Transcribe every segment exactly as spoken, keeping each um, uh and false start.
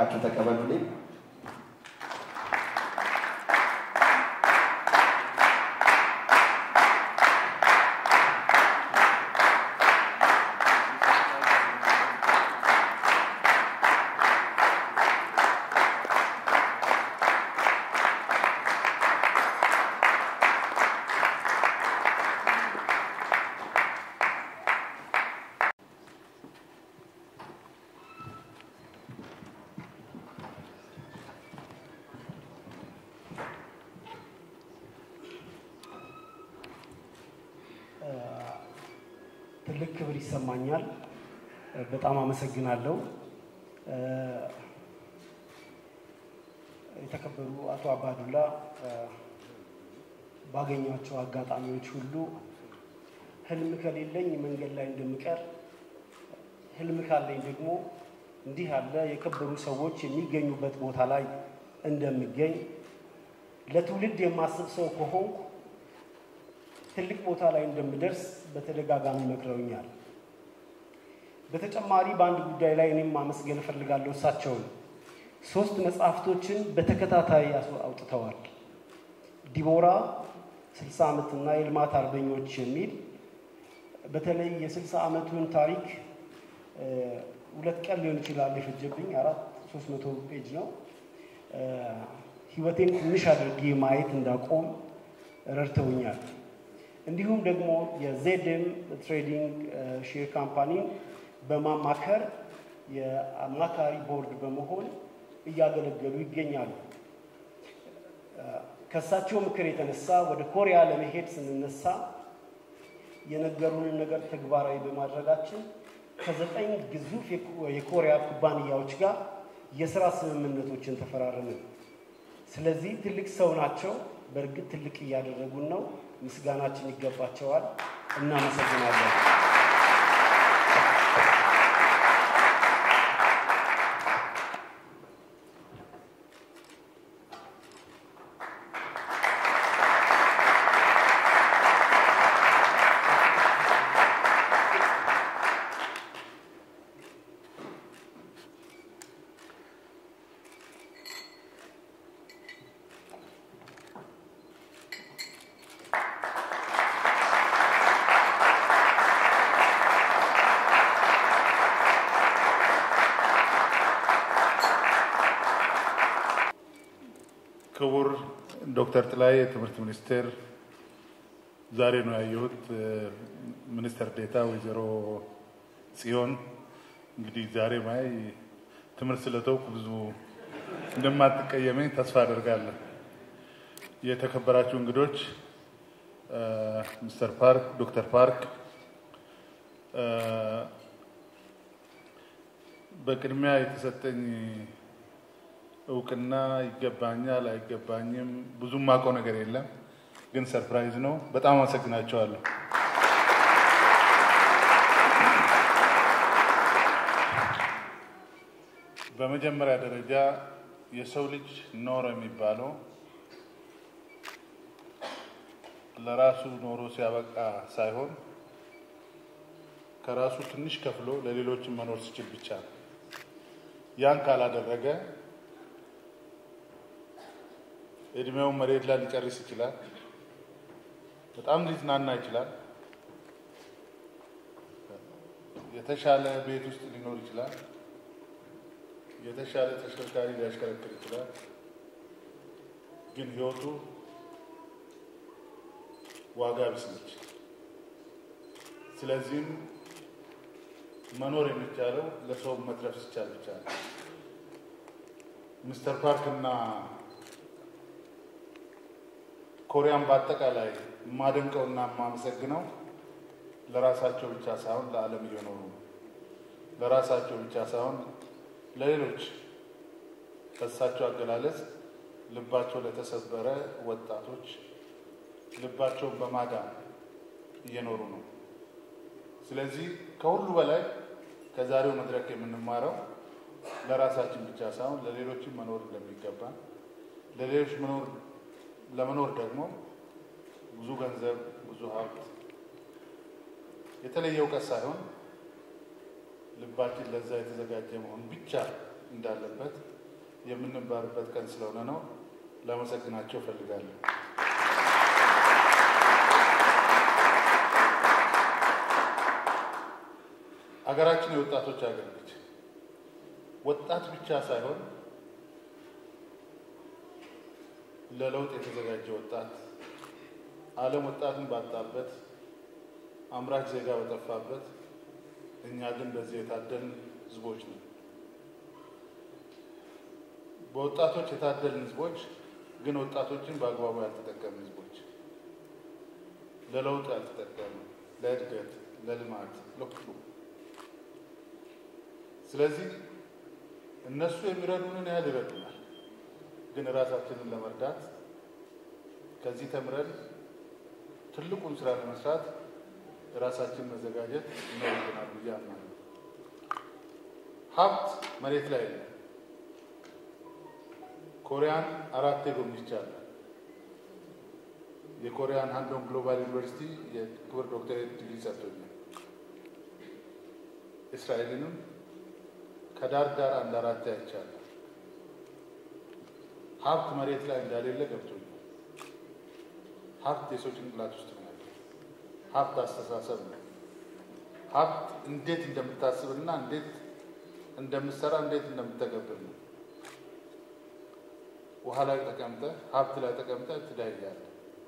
ባካችሁ ተቀበሉልኝ። ትልቅ ክብር ይሰማኛል። በጣም አመሰግናለሁ። የተከበሩ አቶ አባዱላ ባገኛቸው አጋጣሚዎች ሁሉ ህልም ከሌለኝ መንገድ ላይ እንደምቀር ህልም ካለኝ ደግሞ እንዲህ ያለ የከበሩ ሰዎች የሚገኙበት ቦታ ላይ እንደምገኝ ለትውልድ የማስብ ሰው ከሆንኩ ትልቅ ቦታ ላይ እንደምደርስ በተደጋጋሚ መክረውኛል። በተጨማሪ በአንድ ጉዳይ ላይ እኔም ማመስገን እፈልጋለሁ። እሳቸውን ሶስት መጽሐፍቶችን በተከታታይ አውጥተዋል። ዲቦራ ስልሳ ዓመትና የልማት አርበኞች የሚል በተለይ የ60 ዓመቱን ታሪክ ሁለት ቀን ሊሆን ይችላል የፈጀብኝ አራት ሶስት መቶ ፔጅ ነው። ህይወቴን ትንሽ አድርጌ ማየት እንዳቆም ረድተውኛል። እንዲሁም ደግሞ የዜድም ትሬዲንግ ሼር ካምፓኒ በማማከር የአማካሪ ቦርድ በመሆን እያገለገሉ ይገኛሉ። ከሳቸው ምክር የተነሳ ወደ ኮሪያ ለመሄድ ስንነሳ የነገሩንን ነገር ተግባራዊ በማድረጋችን ከዘጠኝ ግዙፍ የኮሪያ ኩባንያዎች ጋር የሥራ ስምምነቶችን ተፈራረምን። ስለዚህ ትልቅ ሰው ናቸው። በእርግጥ ትልቅ እያደረጉን ነው። ምስጋናችን ይገባቸዋል። እናመሰግናለን። ክቡር ዶክተር ጥላይ የትምህርት ሚኒስቴር ዛሬ ነው ያየሁት። ሚኒስትር ዴታ ወይዘሮ ጽዮን እንግዲህ ዛሬ ማይ ትምህርት ስለተውኩ ብዙ እንደማትቀየመኝ ተስፋ አደርጋለሁ። የተከበራችሁ እንግዶች፣ ሚስተር ፓርክ፣ ዶክተር ፓርክ፣ በቅድሚያ የተሰጠኝ እውቅና ይገባኛል አይገባኝም ብዙም ማቆ ነገር የለም፣ ግን ሰርፕራይዝ ነው። በጣም አመሰግናቸዋለሁ። በመጀመሪያ ደረጃ የሰው ልጅ ኖሮ የሚባለው ለራሱ ኖሮ ሲያበቃ ሳይሆን ከራሱ ትንሽ ከፍሎ ለሌሎች መኖር ሲችል ብቻ ነው። ያን ካላደረገ እድሜው መሬት ላይ ሊጨርስ ይችላል፣ በጣም ሊዝናና ይችላል፣ የተሻለ ቤት ውስጥ ሊኖር ይችላል፣ የተሻለ ተሽከርካሪ ሊያሽከረክር ይችላል፣ ግን ህይወቱ ዋጋ ቢስ ነች። ስለዚህም መኖር የሚቻለው ለሰው መትረፍ ሲቻል ብቻ ነው። ሚስተር ፓርክ እና ኮሪያን በአጠቃላይ ማደንቀውና ማመሰግነው ለራሳቸው ብቻ ሳይሆን ለዓለም እየኖሩ ነው። ለራሳቸው ብቻ ሳይሆን ለሌሎች ከሳቸው አገላለጽ ልባቸው ለተሰበረ ወጣቶች ልባቸውን በማዳን እየኖሩ ነው። ስለዚህ ከሁሉ በላይ ከዛሬው መድረክ የምንማረው ለራሳችን ብቻ ሳይሆን ለሌሎችም መኖር እንደሚገባ፣ ለሌሎች መኖር ለመኖር ደግሞ ብዙ ገንዘብ፣ ብዙ ሀብት፣ የተለየ እውቀት ሳይሆን ልባችን ለዛ የተዘጋጀ መሆን ብቻ እንዳለበት የምንባርበት ቀን ስለሆነ ነው። ለማመስገናቸው ፈልጋለሁ። አገራችን የወጣቶች ሀገር ነች። ወጣት ብቻ ሳይሆን ለለውጥ የተዘጋጀ ወጣት ዓለም ወጣትን ባጣበት አምራች ዜጋ በጠፋበት እኛ ግን በዚህ የታደልን ህዝቦች ነን። በወጣቶች የታደልን ህዝቦች ግን ወጣቶችን በአግባቡ ያልተጠቀሙ ህዝቦች፣ ለለውጥ ያልተጠቀሙ፣ ለእድገት፣ ለልማት፣ ለሁሉ። ስለዚህ እነሱ የሚረዱንን ያህል ይረዱናል። ግን ራሳችንን ለመርዳት ከዚህ ተምረን ትልቁን ስራ ለመስራት ራሳችን መዘጋጀት ይኖርብናል ብዬ አምናለሁ። ሀብት መሬት ላይ ነው። ኮሪያን አራት ጎብኝቻለሁ። የኮሪያን ሃንዶንግ ግሎባል ዩኒቨርሲቲ የክብር ዶክተሬት ዲግሪ ሰጥቶኛል። እስራኤልንም ከዳር ዳር አንድ አራት አይቻለሁ። ሀብት መሬት ላይ እንዳሌለ ገብቶኛል። ሀብት የሰው ጭንቅላት ውስጥ ነው ያለው። ሀብት አስተሳሰብ ነው። ሀብት እንዴት እንደምታስብና እንዴት እንደምትሰራ እንዴት እንደምትተገብር ነው። ውሃ ላይ ተቀምጠህ ሀብት ላይ ተቀምጠህ ትዳያለህ።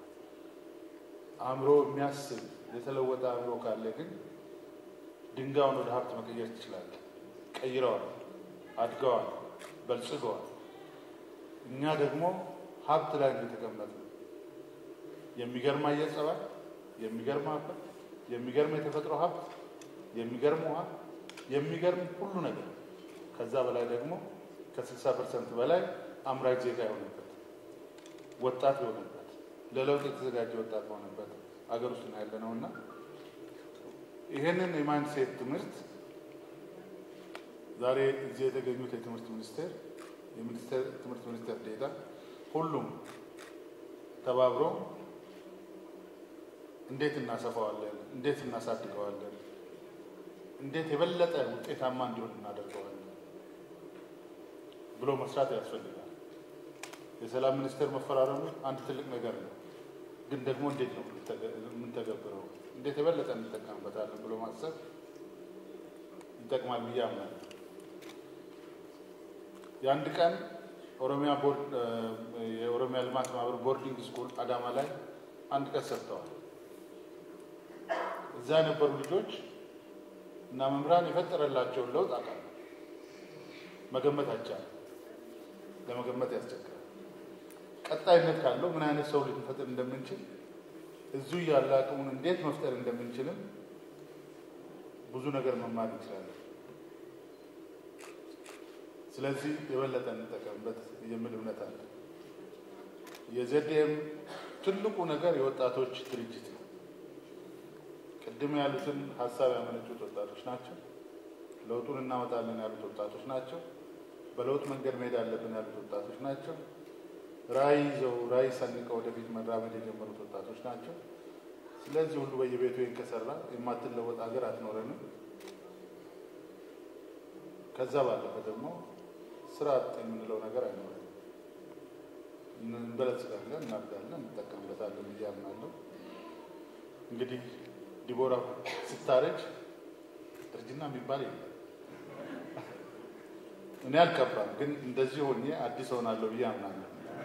አእምሮ የሚያስብ የተለወጠ አእምሮ ካለ ግን ድንጋዩን ወደ ሀብት መቀየር ትችላለህ። ቀይረዋል፣ አድገዋል፣ በልጽገዋል። እኛ ደግሞ ሀብት ላይ እንደተቀመጥን የሚገርም አየር ጸባይ፣ የሚገርም አፈር፣ የሚገርም የተፈጥሮ ሀብት፣ የሚገርም ውሃ፣ የሚገርም ሁሉ ነገር፣ ከዛ በላይ ደግሞ ከስልሳ ፐርሰንት በላይ አምራች ዜጋ የሆነበት ወጣት የሆነበት ለለውጥ የተዘጋጀ ወጣት የሆነበት አገር ውስጥ ነው ያለነውና ይሄንን የማይንድሴት ትምህርት ዛሬ እዚህ የተገኙት የትምህርት ሚኒስቴር የሚኒስቴር ትምህርት ሚኒስቴር ዴታ ሁሉም ተባብረው እንዴት እናሰፋዋለን፣ እንዴት እናሳድገዋለን፣ እንዴት የበለጠ ውጤታማ እንዲሆን እናደርገዋለን ብሎ መስራት ያስፈልጋል። የሰላም ሚኒስቴር መፈራረሙ አንድ ትልቅ ነገር ነው። ግን ደግሞ እንዴት ነው የምንተገብረው፣ እንዴት የበለጠ እንጠቀምበታለን ብሎ ማሰብ ይጠቅማል ብዬ አምናለሁ። የአንድ ቀን ኦሮሚያ ቦርድ የኦሮሚያ ልማት ማህበር ቦርዲንግ ስኩል አዳማ ላይ አንድ ቀን ሰጥተዋል። እዛ የነበሩ ልጆች እና መምህራን የፈጠረላቸውን ለውጥ አውቃለሁ። መገመት አይቻልም፣ ለመገመት ያስቸግራል። ቀጣይነት ካለው ምን አይነት ሰው ልንፈጥር እንደምንችል እዚሁ ያለ አቅሙን እንዴት መፍጠር እንደምንችልም ብዙ ነገር መማር እንችላለን። ስለዚህ የበለጠ እንጠቀምበት የሚል እምነት አለ። የዘዴም ትልቁ ነገር የወጣቶች ድርጅት ነው። ቅድም ያሉትን ሀሳብ ያመነጩት ወጣቶች ናቸው። ለውጡን እናመጣለን ያሉት ወጣቶች ናቸው። በለውጥ መንገድ መሄድ አለብን ያሉት ወጣቶች ናቸው። ራዕይ ይዘው ራዕይ ሰንቀው ወደፊት መራመድ የጀመሩት ወጣቶች ናቸው። ስለዚህ ሁሉ በየቤቱ ከሰራ የማትለወጥ ሀገር አትኖረንም። ከዛ ባለፈ ደግሞ ስራ አጥ የምንለው ነገር አይኖርም። እንበለጽጋለን፣ እናድጋለን፣ እንጠቀምበታለን ብዬ አምናለሁ። እንግዲህ ዲቦራ ስታረጅ እርጅና የሚባል የለም። እኔ አልቀባም፣ ግን እንደዚህ ሆኜ አዲስ ሆናለሁ ብዬ አምናለሁ።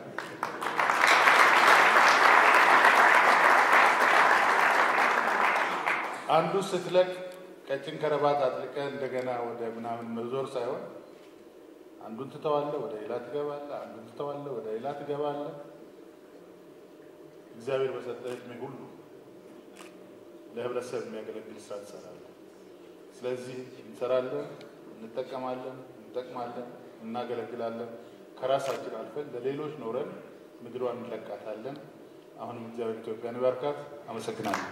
አንዱ ስትለቅ ቀጭን ከረባት አጥልቀ እንደገና ወደ ምናምን መዞር ሳይሆን አንዱን ትተዋለህ፣ ወደ ሌላ ትገባለህ፣ አንዱን ትተዋለህ፣ ወደ ሌላ ትገባለህ። እግዚአብሔር በሰጠህ ዕድሜ ሁሉ ለህብረተሰብ የሚያገለግል ስራ ትሰራለህ። ስለዚህ እንሰራለን፣ እንጠቀማለን፣ እንጠቅማለን፣ እናገለግላለን። ከራሳችን አልፈን ለሌሎች ኖረን ምድሯን እንለቃታለን። አሁንም እግዚአብሔር ኢትዮጵያን ይባርካት። አመሰግናለሁ።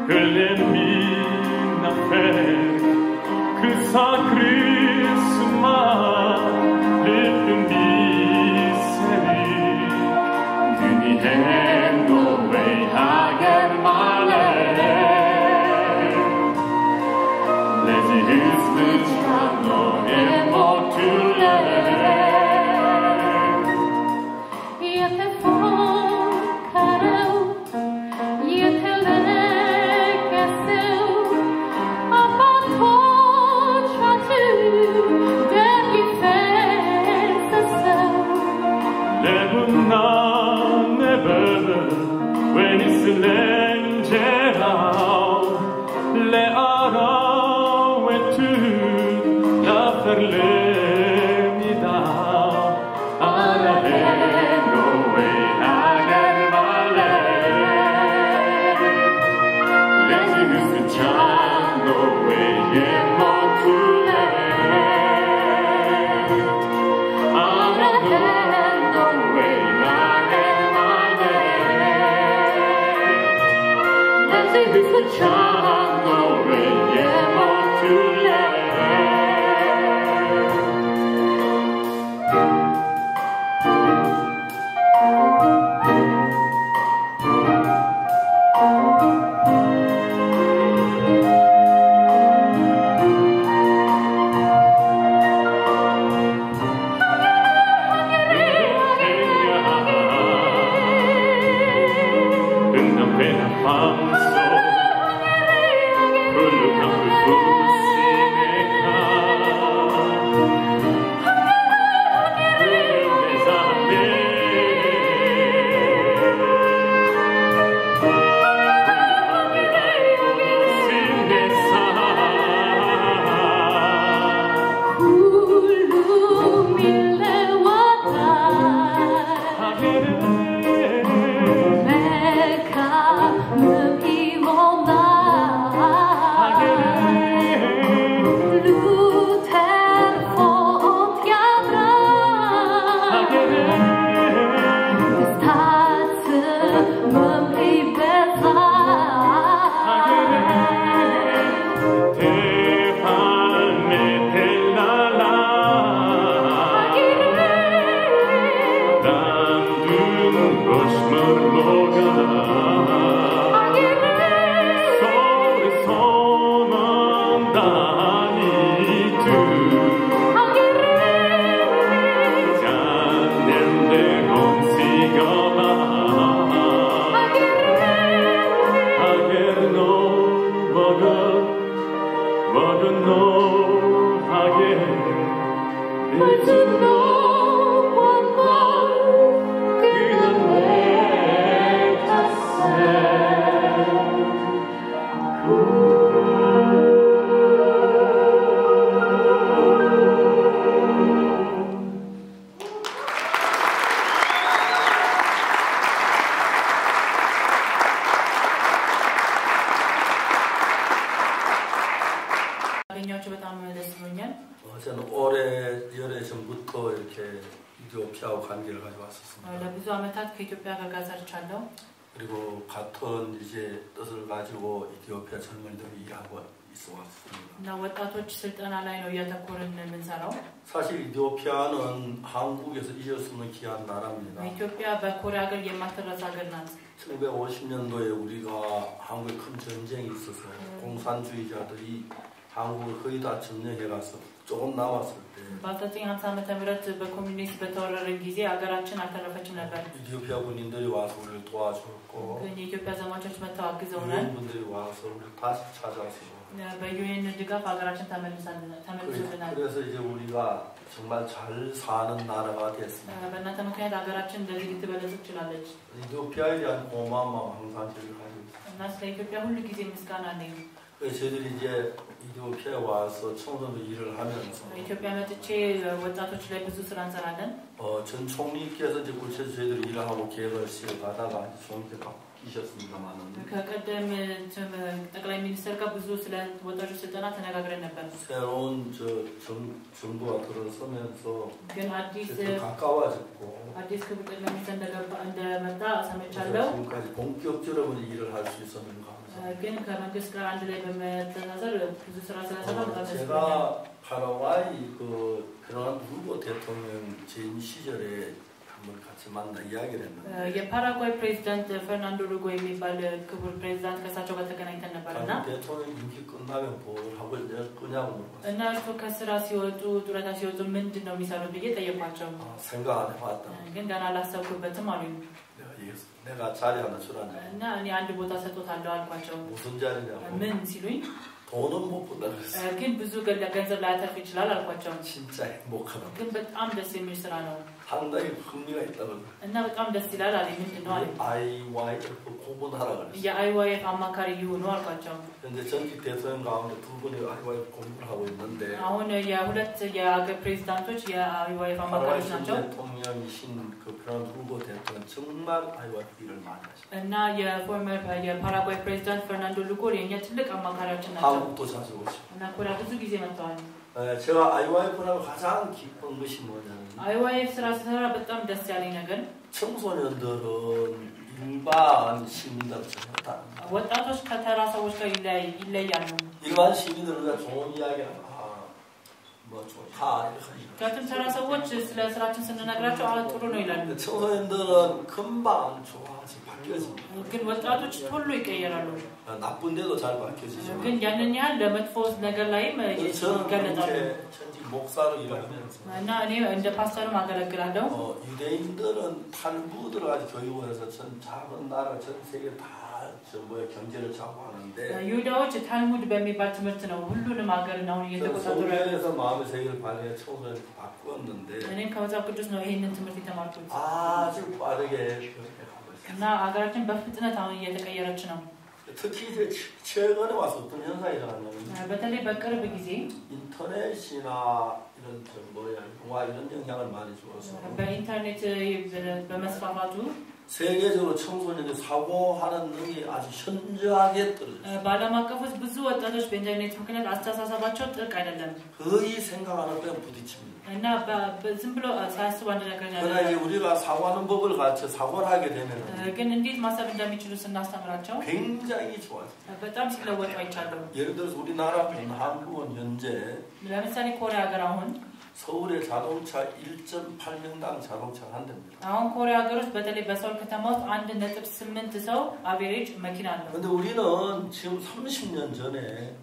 저는 오래전에 전부터 이렇게 이디오피아와 관계를 가지고 왔었습니다. ለብዙ ዓመታት ከኢትዮጵያ ጋር ሰርቻለሁ. 그리고 같은 이제 뜻을 가지고 이디오피아 젊은이들이 일하고 있어 왔습니다. እና ወጣቶች ስልጠና ላይ ነው እያተኮርን የምንሰራው. 사실 이디오피아는 한국에서 잊을 수 없는 귀한 나라입니다. ኢትዮጵያ በኮሪያ ሀገር የማትረሳ ሀገር ናት. 천구백오십 년도에 우리가 한국에 큰 전쟁이 있어서 음. 공산주의자들이 한국을 거의 다 점령해가서 조금 남았을 때 በአስራ ዘጠኝ ሀምሳ ዓመተ ምህረት በኮሚኒስት በተወረረ ጊዜ ሀገራችን አልተረፈችም ነበር. ኢትዮጵያ 군인들이 와서 우리를 도와줬고 ግን የኢትዮጵያ ዘማቾች መጥተው አግዘውናል. 분들이 와서 우리를 다시 찾아서 በዩኤን ድጋፍ ሀገራችን ተመልሶልናል. 그래서 이제 우리가 정말 잘 사는 나라가 됐습니다. በእናንተ ምክንያት ሀገራችን እንደዚህ ልትበለጽግ ችላለች. ኢትዮጵያ에 대한 고마움 항상 저를 가지고 있습니다. እና ስለ ኢትዮጵያ ሁሉ ጊዜ ምስጋና አለኝ. 저희들이 이제 이디오피아에 와서 청소년 일을 하면서 ኢትዮጵያ መጥቼ ወጣቶች ላይ ብዙ ስራ እንሰራለን. 어, 전 총리께서 이제 구체적으로 저희들 일을 하고 계획을 시행하다가 총리께서 바뀌셨습니다만은 ከቀደም ጠቅላይ ሚኒስትር ጋር ብዙ ስለ ወጣቶች ስልጠና ተነጋግረን ነበር። 새로운 저 정, 정부가 들어서면서 ግን አዲስ 가까워졌고 አዲስ ክቡር ጠቅላይ ሚኒስትር እንደገባ እንደመጣ ሰምቻለሁ። 지금까지 본격적으로 일을 할 수 있었는 거 ግን ከመንግስት ጋር አንድ ላይ በመተሳሰር ብዙ ስራ ስለሰራ በጣም ደስ 제가 파라과이 그 페르난도 루고 대통령 재임 시절에 한번 같이 만나 이야기를 했는데 የፓራጓይ ፕሬዝዳንት ፈርናንዶ ሩጎ የሚባል ክቡር ፕሬዝዳንት ከሳቸው ጋር ተገናኝተን ነበርና 대통령 임기 끝나면 뭘 하고 거냐고 물어봤어요. እና እርሱ ከስራ ሲወጡ ጡረታ ሲወጡ ምንድን ነው የሚሰሩት ብዬ ጠየኳቸው። 생각 안 해봤다. ግን ገና አላሰብኩበትም 아ሉኝ። 내가 자리 하나 주라니. እና እኔ አንድ ቦታ ሰጥቶታለሁ አልኳቸው። 무슨 자리냐고. ምን ሲሉኝ 돈은 못 번다 그랬어요. ግን ብዙ ገንዘብ ላያተርፍ ይችላል አልኳቸው። 진짜 행복하다. ግን በጣም ደስ የሚል ስራ ነው 상당히 흥미가 있다고. እና በጣም ደስ ይላል አለኝ። ምንድን ነው አለኝ። 아이와이에프 고문하라 그랬어요. የአይዋይኤፍ አማካሪ ይሁኑ አልኳቸው። 현재 전직 대통령 가운데 두 분이 아이와이에프 고문을 하고 있는데 አሁን የሁለት የአገር ፕሬዝዳንቶች የአይዋይኤፍ አማካሪዎች ናቸው። 대통령이신 그 페르난도 루고 대통령 정말 아이와이에프 일을 많이 하시고 እና የፎርመር የፓራጓይ ፕሬዝዳንት ፈርናንዶ ሉጎ የኛ ትልቅ አማካሪያችን ናቸው። 한국도 자주 오시고 እና ኮሪያ ብዙ ጊዜ መጥተዋል። 제가 아이와이에프라고 가장 기쁜 것이 뭐냐면 አይዋይኤፍ ስራ ስሰራ በጣም ደስ ያለኝ ነገር 청소년들은 일반 시민들과 전혀 다른 ወጣቶች ከተራ ሰዎች ጋር ይለያሉ። 일반 시민들은 좋은 이야기하면 뭐 좋다 이렇게 ከትም ተራ ሰዎች ስለ ስራችን ስንነግራቸው አዎ ጥሩ ነው ይላሉ። 청소년들은 금방 좋아지 바뀌어집니다. ግን ወጣቶች ቶሎ ይቀየራሉ። 나쁜 데도 잘 바뀌어지죠. ግን ያንን ያህል ለመጥፎ ነገር ላይም ይገለጣሉ። 전직 목사로 일하면서 እና እኔ እንደ ፓስተርም አገለግላለሁ። 어, 유대인들은 탈무드를 아주 교육원에서 전 작은 나라 전 세계 다 저 뭐야 경제를 좌우하는데 ይሁዳዎች ታልሙድ በሚባል ትምህርት ነው ሁሉንም ሀገር ነው እየተቆጣጠሩ ያሉት። 서울에서 마음의 세계를 발휘해 청소년을 바꾸었는데 እኔም ከመጽሐፍ ቅዱስ ነው ይሄንን ትምህርት የተማርኩት። 아주 빠르게 변해가고 있어요. እና ሀገራችን በፍጥነት አሁን እየተቀየረች ነው። 특히 이제 최근에 와서 어떤 현상이 일어났냐면 በተለይ በቅርብ ጊዜ 인터넷이나 이런 저 뭐야 영화 이런 영향을 많이 주어서 በኢንተርኔት በመስፋፋቱ 세계적으로 청소년들 사고하는 능력이 아주 현저하게 떨어졌어요. በዓለም አቀፍ ውስጥ ብዙ ወጣቶች በኢንተርኔት ምክንያት አስተሳሰባቸው ጥልቅ አይደለም 거의 생각하는 데 부딪힙니다. እና ዝም ብሎ ሳያስቡ አንድ ነገር 그러나 이제 우리가 사고하는 법을 가르쳐 사고를 하게 되면 ግን እንዴት ማሰብ እንደሚችሉ ስናስተምራቸው 굉장히 좋아져요. በጣም ሲለወጡ አይቻለሁ። 예를 들어서 우리나라 한국은 현재 ለምሳሌ ኮሪያ ሀገር አሁን 서울의 자동차 일 점 팔 명당 자동차가 한 대입니다. አሁን ኮሪያ ሀገር ውስጥ በተለይ በሰውል ከተማ ውስጥ አንድ ነጥብ ስምንት ሰው አቬሬጅ መኪና አለው። 근데 우리는 지금 삼십 년 전에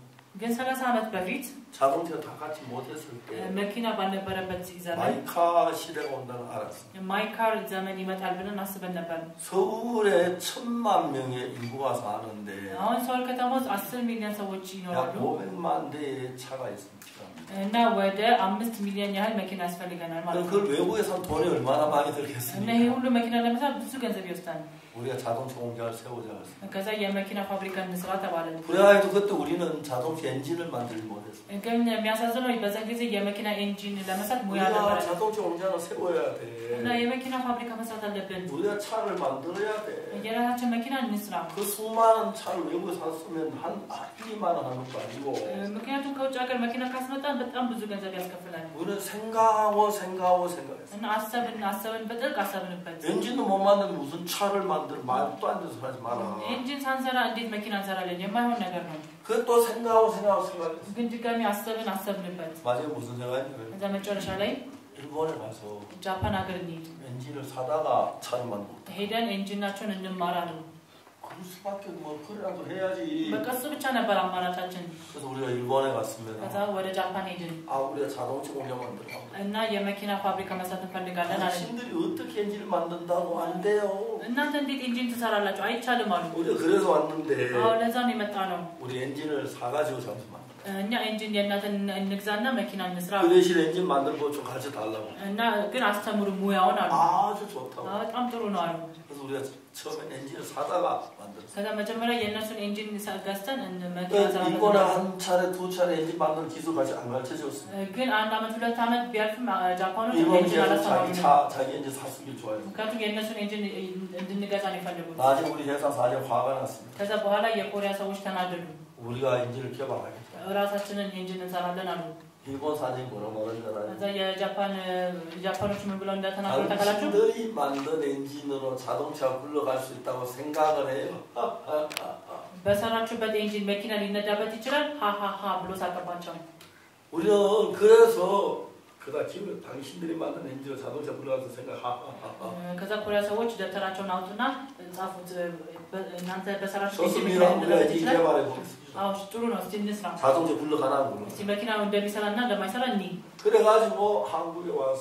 ግን ሰላሳ ዓመት በፊት 자동차 다 같이 못했을 때 መኪና ባልነበረበት ዘመን 마이카 시대가 온다는 알았어요. ማይካር ዘመን ይመጣል ብለን አስበን ነበር። 서울에 천만 명의 인구가 사는데 አሁን ሰውል ከተማ ውስጥ አስር ሚሊዮን ሰዎች 약 ይኖራሉ 오백만 대의 차가 있습니다. እና ወደ አምስት ሚሊዮን ያህል መኪና ያስፈልገናል ማለት ነው። 그걸 외국에 산 돈이 얼마나 많이 እና ይሄ 들겠습니까? ሁሉ መኪና ለመስራት ብዙ ገንዘብ ይወስዳል። 우리가 자동차 공장을 세우자 그랬어요. ከዛ የመኪና ፋብሪካ እንስራ ተባለ። 그래가지고 그때 우리는 자동차 엔진을 만들지 못했어요. ግን የሚያሳዝነው በዛ ጊዜ የመኪና ኤንጂን ለመስራት ሙያ 우리가 ነበር። 자동차 공장을 세워야 돼. እና የመኪና ፋብሪካ መስራት አለብን። 우리가 차를 만들어야 돼. የራሳችን መኪና እንስራ። 그 수많은 차를 외국에 샀으면 한 이만 원 하는 거 아니고 ምክንያቱም ከውጭ ሀገር መኪና ካስመጣን በጣም ብዙ ገንዘብ ያስከፍላል። 우리는 생각하고 생각하고 생각했어요. እና አሰብን አሰብን በጥልቅ አሰብንበት። 엔진도 못 만들면 무슨 차를 만들 말도 안 돼서 하지 마라. ኤንጂን ሳንሰራ እንዴት መኪና እንሰራለን? የማይሆን ነገር ነው። 그것도 생각하고 생각하고 생각했어요. ግን ድጋሚ አሰብን አሰብንበት። 마지막에 무슨 생각했냐면 ከዛ መጨረሻ ላይ 일본에 가서 ጃፓን ሀገር እንሂድ 엔진을 사다가 차를 만들고 ሄደን ኤንጂናቸውን እንማራለን። 그럴 수밖에 뭐 그래라도 해야지. በቃ እሱ ብቻ ነበር አማራጫችን። 그래서 우리가 일본에 갔습니다. ከዛ ወደ ጃፓን ሄድን 아 우리가 자동차 공장 만들라고. እና የመኪና ፋብሪካ መስራት እንፈልጋለን አለን። 당신들이 어떻게 엔진을 만든다고 안 돼요. እናንተ እንዴት ኤንጂን ትሰራላችሁ? አይቻልም አሉ። 우리가 그래서 왔는데 አዎ ለዛ ነው የመጣ ነው። 우리 엔진을 사가지고 잠시만. እኛ ኤንጂን የእናንተን እንግዛና መኪና እንስራ 그 대신 엔진 만드는 거 좀 가르쳐 달라고. እና ግን አስተምሩ ሙያውን አሉ። 아주 좋다고. በጣም ጥሩ ነው አሉ። 그래서 우리가 처음에 엔진을 사다가 만들었어요. ከዛ መጀመሪያ የእነሱን ኢንጂን ገዝተን መኪና 그러니까 이거는 한 차례 두 차례 엔진 만드는 기술까지 안 가르쳐줬어요. ግን አንድ አመት ሁለት አመት ቢያልፍም ጃፓኖች 일본 ኢንጂን 계속 አላስተማሩንም። 자기 차 자기 엔진 사수길 좋아해요. ምክንያቱም የእነሱን ኢንጂን እንድንገዛ ነው የፈለጉት። 나중에 우리 회사 사장 화가 났습니다. ከዛ በኋላ የኮሪያ ሰዎች ተናደዱ። 우리가 엔진을 개발하겠다. ራሳችንን ኢንጂን እንሰራለን አሉ። 일본 사장이 뭐라 말하잖아요. ከዛ የጃፓን ጃፓኖች ምን ብለው እንደተናገሩ ታውቃላችሁ? 당신들이 만든 엔진으로 자동차 굴러갈 수 있다고 생각을 해요. በሰራችሁበት ኢንጂን መኪና ሊነዳበት ይችላል ሃሃሃ ብሎ ሳቀባቸው። 우리는 그래서 그다 지금 당신들이 만든 엔진으로 자동차 굴러갈 수 생각 하하하. ከዛ ኮሪያ ሰዎች ደብተራቸውን አውጡና ጻፉት እናንተ በሰራችሁ 좋습니다. 우리가 이제 개발해 보겠습니다. አዎ ጥሩ ነው እስቲ እንስራ። 자동차 굴러가나는 걸로. እስቲ መኪናው እንደሚሰራና እንደማይሰራ እኒ 그래가지고 한국에 와서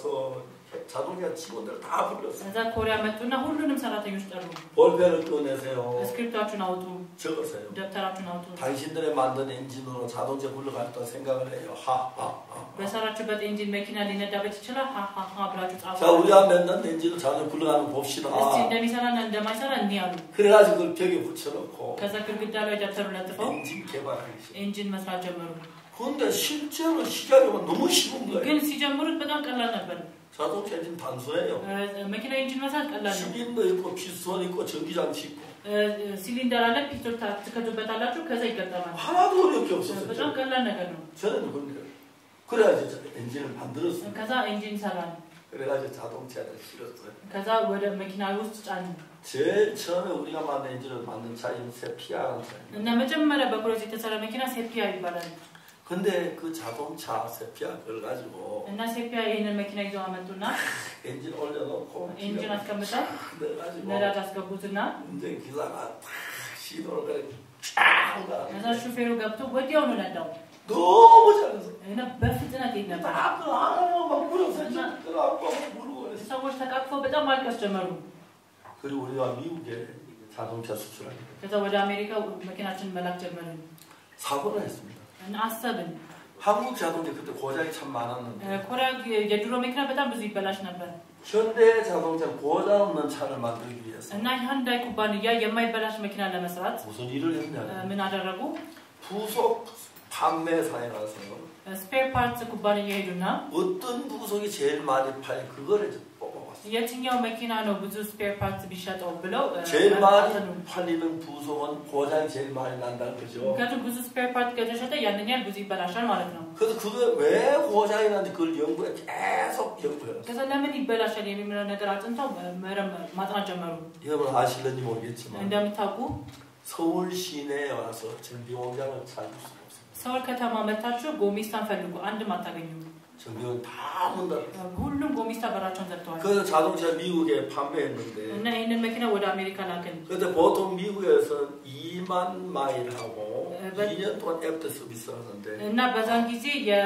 자동차 직원들 다 불렀어요. ከዛ ኮሪያ መጡና ሁሉንም ሰራተኞች ጠሩ። 볼펜을 꺼내세요. ስክሪፕታችሁን አውጡ። 적으세요. ደብተራችሁን አውጡ። 당신들의 만든 엔진으로 자동차 굴러가겠다 생각을 해요. 하하하. በሰራችሁበት ኢንጂን መኪና ሊነዳበት ይችላል ሃሃሃ ብላችሁ ጻፉ። 자, 우리가 만든 엔진으로 자동차 굴러가는 거 봅시다. እስቲ እንደሚሰራና እንደማይሰራ እኒ አሉ። 그래가지고 그걸 벽에 붙여놓고 ከዛ ግድግዳ ላይ ደብተሩን ለጥፈው 엔진 개발하기 시작. ኢንጂን መስራት ጀመሩ። 근데 실제로 시작하면 너무 쉬운 거예요. ግን ሲጀምሩት በጣም ቀላል ነበር። 자동차 엔진 단순해요. መኪና ኢንጂን መስራት ቀላል ነው። 실린더 있고 피스톤 있고 전기장치 있고 ሲሊንደር አለ ፒስቶን ትከቱበታላችሁ ከዛ ይገጠማል። 하나도 어렵게 없었어요. በጣም ቀላል ነገር ነው። 저는 그런데 그래야지 엔진을 만들었어요. ከዛ ኢንጂን ሰራን። 그래가지고 자동차를 실었어요. ከዛ ወደ መኪና ውስጥ ጫን። 제일 처음에 우리가 만든 엔진을 만든 차인 세피아라는 차예요. እና መጀመሪያ በኮሮስ የተሰራ መኪና ሴፒያ ይባላል። 근데 그 자동차 세피아 그걸 가지고 እና ሴፒያ ይሄንን መኪና ይዘው አመጡና 엔진 올려놓고 ኢንጂን አስቀምጠው 내가지고 ነዳጅ 아ስገቡትና 운전 기사가 탁 시도를 그래 쫙 ከዛ ሹፌሩ ገብቶ ወዲያው ነው ነዳው። 너무 잘해서 እና በፍጥነት ይሄድ ነበር። 딱 하나만 막 물어서 들어가고 물고 그랬어. ሰዎች ተቃቅፈው በጣም ማልቀስ ጀመሩ። 그리고 우리가 미국에 자동차 수출하게 됐어요. ከዛ ወደ አሜሪካ መኪናችን መላክ ጀመርን። 사고를 했습니다. እና አሰብን 한국 자동차 그때 고장이 참 많았는데 ኮሪያ የድሮ መኪና በጣም ብዙ ይበላሽ ነበር። 현대 자동차 고장 없는 차를 만들기 위해서 እና ሃንዳይ ኩባንያ የማይበላሽ መኪና ለመስራት 무슨 일을 했냐면 ምን አደረጉ? 부속 판매사에 가서 ስፔር ፓርትስ ኩባንያ ሄዱና 어떤 부속이 제일 많이 팔 그거를 뽑아봤어요. የትኛው መኪና ነው ብዙ ስፔር ፓርትስ ቢሸጠው ብለው 제일 많이 팔리는 부속은 고장이 제일 많이 난다는 거죠. ምክንያቱም ብዙ ስፔር ፓርት ከተሸጠ ያንን ያህል ብዙ ይበላሻል ማለት ነው። 그래서 그거 왜 고장이 나는지 그걸 연구해 계속 연구해요. ከዛ ለምን ይበላሻል የሚለው ነገር አጥንተው ማጥናት ጀመሩ። 여러분 아실는지 모르겠지만 እንደምታውቁ 서울 시내에 와서 전기공장을 찾을 수가 없어요. ሰውል ከተማ መታችሁ ጎሚስታን ፈልጉ አንድም አታገኙም። 전기는 다 문 닫았어요. ሁሉም ጎሚስታ በራቸውን ዘግተዋል። 그래서 자동차 미국에 판매했는데 እና ይሄንን መኪና ወደ አሜሪካ ላክን። 근데 보통 미국에서 이만 마일하고 이 년 동안 애프터 서비스를 하는데 እና በዛን ጊዜ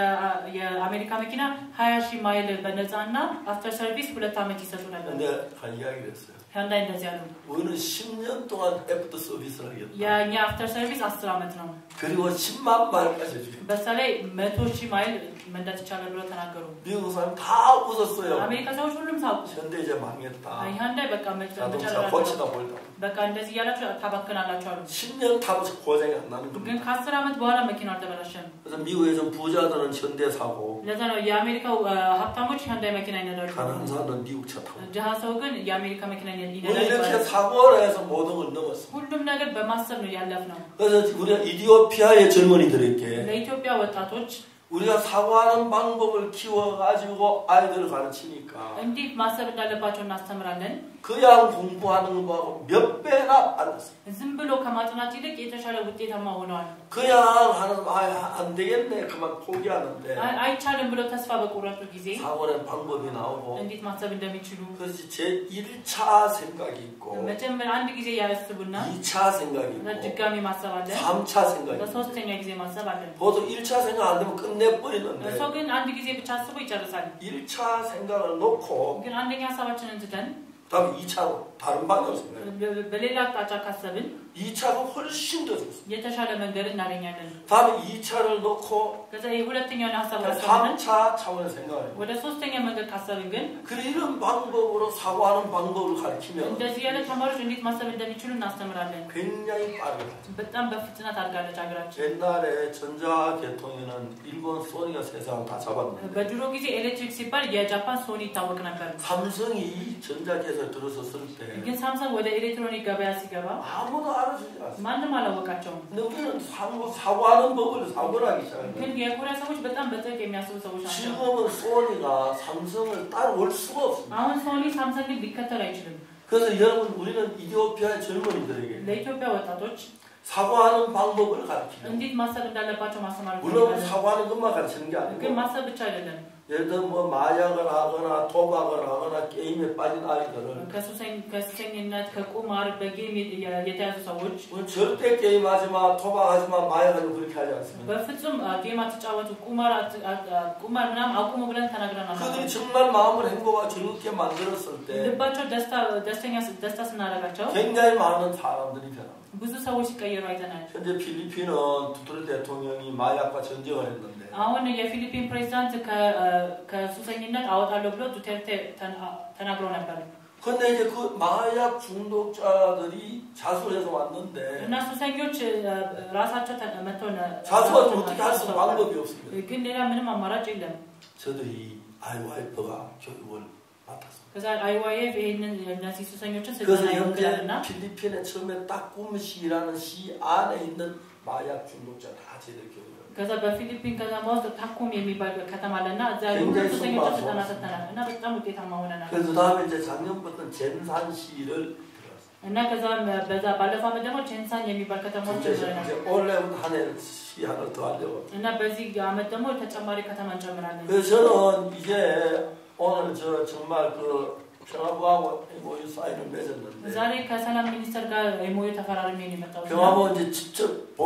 የአሜሪካ መኪና ሀያ ሺህ ማይል በነፃና አፍተር ሰርቪስ ሁለት አመት ይሰጡ ነበር። 근데 한 이야기를 했어요. ሃንዳይ እንደዚህ አሉ። 우리는 십 년 동안 애프터 서비스를 하겠다. የኛ አፍተር ሰርቪስ አስር አመት ነው። 그리고 십만 마일까지 해주겠다. በዛ ላይ መቶ ሺህ ማይል መንዳት ይቻላል ብለው ተናገሩ። 미국 사람 다 웃었어요. አሜሪካ ሰዎች ሁሉም ሳቁ። 현대 이제 망했다. ሃንዳይ በቃ 자동차 고치다 보이다. በቃ እንደዚህ እያላችሁ ታባክናላችሁ 아ሉ። 십 년 타도 고장이 안 나는 ግን 겁니다. ከአስር አመት በኋላ መኪናው አልተበላሸም። 그래서 미국에 좀 부자들은 현대 사고 ለዛ ነው የአሜሪካው ሀብታሞች ሃንዳይ መኪና ይነዳሉ። 가난한 사람은 미국 차 타고. ድሃ ሰው ግን የአሜሪካ መኪና 우리 ይነዳል። 이렇게 사고를 해서 모든 걸 넘었어. ሁሉም ነገር በማሰብ ነው ያለፍነው። 그래서 우리가 이디오피아의 젊은이들에게 ለኢትዮጵያ ወጣቶች 우리가 사고하는 방법을 키워가지고 아이들을 가르치니까 እንዴት ማሰብ እንዳለባቸው እናስተምራለን። 그냥 공부하는 거하고 몇 배나 빨랐어요. ዝም ብሎ ከማጥናት ይልቅ የተሻለ ውጤታማ ሆነዋል። 그냥 하는 안 되겠네 그만 포기하는데 አይቻልም ብሎ ተስፋ በቆረጡ ጊዜ 사고는 방법이 나오고 እንዴት ማሰብ እንደሚችሉ 그래서 제 일 차 생각이 있고 መጀመሪያ አንድ ጊዜ ያስቡና 이 차 생각이 있고 ድጋሚ ማሰብ አለ። 삼 차 생각이 있고 በሶስተኛ ጊዜ ማሰብ አለ። 보통 일 차 생각 안 되면 끝내버리는데 ሰው ግን አንድ ጊዜ ብቻ አስቦ ይጨርሳል። 일 차 생각을 놓고 ግን አንደኛ ሀሳባችንን ትተን 다음 이 차로 다른 방향으로 생각해요. በሌላ አቅጣጫ ካሰብን 이 차가 훨씬 더 좋습니다. የተሻለ መንገድ እናገኛለን። 다음에 이 차를 놓고 ከዛ የሁለተኛውን ሐሳብ ካሰብን 삼 차 차원의 생각을 해요. ወደ ሶስተኛ መንገድ ካሰብን ግን 그래 이런 방법으로 사고하는 방법을 가르치면 እንደዚህ ያለ ተማሪዎች እንዴት ማሰብ እንደሚችሉ እናስተምራለን። 굉장히 빠르다. በጣም በፍጥነት አድጋለች ሀገራችን። 옛날에 전자계통에는 일본 소니가 세상을 다 잡았는데 በድሮ ጊዜ ኤሌክትሪክ ሲባል የጃፓን ሶኒ ይታወቅ ነበር። 삼성이 전자계통에 들어섰을 때 ግን ሳምሰንግ ወደ ኤሌክትሮኒክ ገበያ ሲገባ 아무도 알아주지 않았어요. ማንም አላወቃቸውም። 근데 우리는 사고, 사고하는 법을 사고를 하기 시작했어요. ግን የኮሪያ ሰዎች በጣም በጥልቅ የሚያስቡ ሰዎች ናቸው። 지금은 소니가 삼성을 따라올 수가 없습니다. አሁን ሶኒ ሳምሰንግን ሊከተል አይችልም። 그래서 여러분 우리는 이디오피아의 젊은이들에게 ለኢትዮጵያ ወጣቶች 사고하는 방법을 가르치는 እንዴት ማሰብ እንዳለባቸው ማስተማር 물론 사고하는 것만 가르치는 게 ግን 아니고 ማሰብ ብቻ አይደለም። 예를 들어 뭐 마약을 하거나 도박을 하거나 게임에 빠진 아이들을 ከሱሰኝነት ከቁማር በጌም የተያዙ ሰዎች 절대 게임하지 마, 도박하지 마, 마약하지 마 그렇게 하지 않습니다. በፍጹም ጌም አትጫወቱ፣ ቁማር ቁማር ምናምን አቁሙ ብለን ተናግረናል። 그들이 정말 마음을 행복하고 즐겁게 만들었을 때 ልባቸው ደስታ ደስተኛ ደስታ ስናደርጋቸው 굉장히 많은 사람들이 변합니다. ብዙ ሰዎች ሲቀየሩ አይተናል። 현재 필리핀은 두테르테 대통령이 마약과 전쟁을 했는데 አሁን የፊሊፒን ፕሬዝዳንት ከሱሰኝነት አወጣለሁ ብሎ ዱቴርቴ ተናግሮ ነበር። 근데 이제 그 마약 중독자들이 자수해서 왔는데 እና ሱሰኞች ራሳቸው መጥተው 자수가 어떻게 할 수 있는 방법이 없습니다. ግን ሌላ ምንም አማራጭ የለም። 저들이 아이와이프가 교육을 맡았습니다. 그래서 아이와이에프 ይሄንን እነዚህ ሱሰኞችን 그래서 ስልጠና 현재 ይወክላልና 필리핀에 처음에 따꾸무시라는 시 안에 있는 마약 중독자 다 제대로 교육을 ከዛ በፊሊፒን ከተማ ውስጥ ታኩም የሚባል ከተማ አለና እዛ ሁሉ ሱሰኞችን ስልጠና ሰጥተናል እና በጣም ውጤታማ ሆነናል። 그래서 다음에 이제 작년부터 젠산시를 እና ከዛ በዛ ባለፈው ዓመት ደግሞ ቼንሳን የሚባል ከተማ ውስጥ ጀምረናል። 이제 올해부터 한 해 시 하나 더 하려고. እና በዚህ ዓመት ደግሞ ተጨማሪ ከተማ እንጨምራለን። 그래서 저는 이제 오늘 저 정말 그 평화부하고 엠오유 사인을 맺었는데 ዛሬ ከሰላም ሚኒስተር ጋር ኤምኦዩ ተፈራርሜ ነው የመጣሁት። 평화부 이제 직접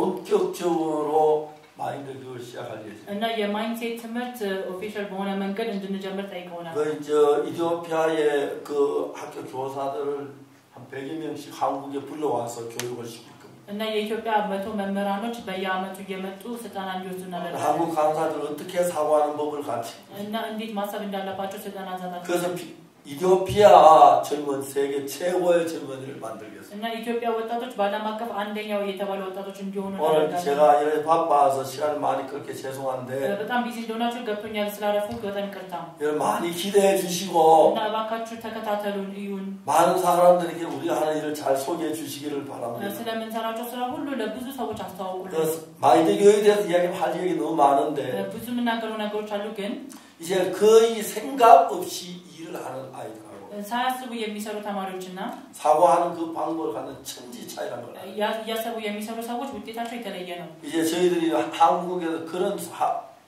본격적으로 마인드 교육을 시작할 예정입니다. እና የማይንድሴት ትምህርት ኦፊሻል በሆነ መንገድ እንድንጀምር ጠይቀውናል። 그 이제 이디오피아의 그 학교 교사들을 한 백여 명씩 한국에 불러와서 교육을 시킬 겁니다. እና የኢትዮጵያ መቶ መምህራኖች በየዓመቱ እየመጡ ስልጠና እንዲወስዱ እናደርጋለን። 한국 강사들 어떻게 사고하는 법을 가르치고 እና እንዴት ማሰብ እንዳለባቸው ስልጠና እንሰጣለን። 그래서 이디오피아 젊은 세계 최고의 젊은이를 만들겠습니다. እና ኢትዮጵያ ወጣቶች በዓለም አቀፍ አንደኛው የተባሉ ወጣቶች እንዲሆኑ 오늘 제가 이렇게 바빠서 시간이 많이 그렇게 죄송한데 በጣም ቢዚ እንደሆናችሁ ገብቶኛል ስላረፉ በጣም ይቅርታ። 여러분 많이 기대해 주시고 እና እባካችሁ ተከታተሉን እዩን። 많은 사람들에게 우리가 하는 일을 잘 소개해 주시기를 바랍니다. ስለምንሰራቸው ስራ ሁሉ ለብዙ ሰዎች አስተዋውቁልን። 마인드 교육에 대해서 이야기할 얘기 너무 많은데 ብዙ የምናገሩ ነገሮች 아ሉ ግን 이제 거의 생각 없이 일을 하는 아이들하고 ሳያስቡ የሚሰሩ ተማሪዎችና 사고하는 그 방법을 갖는 천지 차이라는 걸 알아요. እያሰቡ የሚሰሩ ሰዎች ውጤታቸው የተለየ ነው። 이제 저희들이 한국에서 그런 하,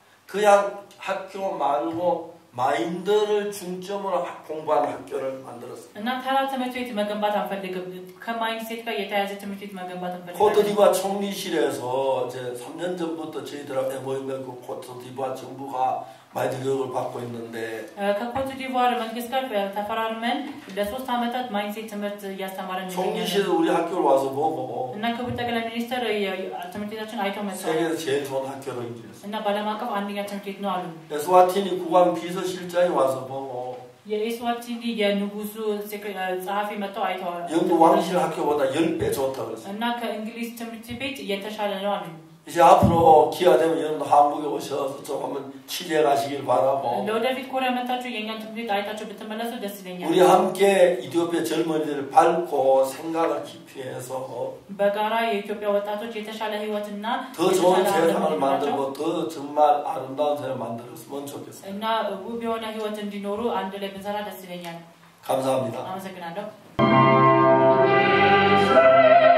그냥 학교 말고 마인드를 중점으로 공부하는 학교를 만들었습니다. እና ተራ ትምህርት ቤት መገንባት አንፈልግም። ከማይንድሴት ጋር የተያያዘ ትምህርት ቤት መገንባት እንፈልጋለን። 코트디부아 총리실에서 이제 삼 년 전부터 저희들하고 모임을 그 코트디부아 정부가 마인드 교육을 받고 있는데 ከኮትዲቯር መንግስት ጋር ተፈራርመን ለሶስት ዓመታት ማይንድሴት ትምህርት እያስተማረን ነው። 총리실 우리 학교를 와서 보고 እና ክቡር ጠቅላይ ሚኒስትር ትምህርት ቤታችን አይተው መጥተዋል። 세계에서 제일 좋은 학교로 인정했어요. እና በዓለም አቀፍ አንደኛ ትምህርት ቤት ነው አሉ። 에스와티니 국왕 비서실장이 와서 보고 የኤስዋቲኒ የንጉሱ ጸሐፊ መጥተው አይተዋል። 영국 왕실 학교보다 열 배 좋다고 그랬어요. እና ከእንግሊዝ ትምህርት ቤት የተሻለ ነው አሉ። 이제 앞으로 기회가 되면 여러분도 한국에 오셔서 좀 한번 취재 가시길 바라고 ለወደፊት ኮሪያ መጣችሁ የኛን ትምህርት ቤት አይታችሁ ብትመለሱ ደስ ይለኛል። 우리 함께 이디오피아 젊은이들을 밟고 생각을 깊이 해서 በጋራ የኢትዮጵያ ወጣቶች የተሻለ ህይወትና 더 좋은 세상을 만들고 더 정말 아름다운 세상을 만들었으면 좋겠어요. እና ውብ የሆነ ህይወት እንዲኖሩ አንድ ላይ ብንሰራ ደስ ይለኛል። 감사합니다. አመሰግናለሁ።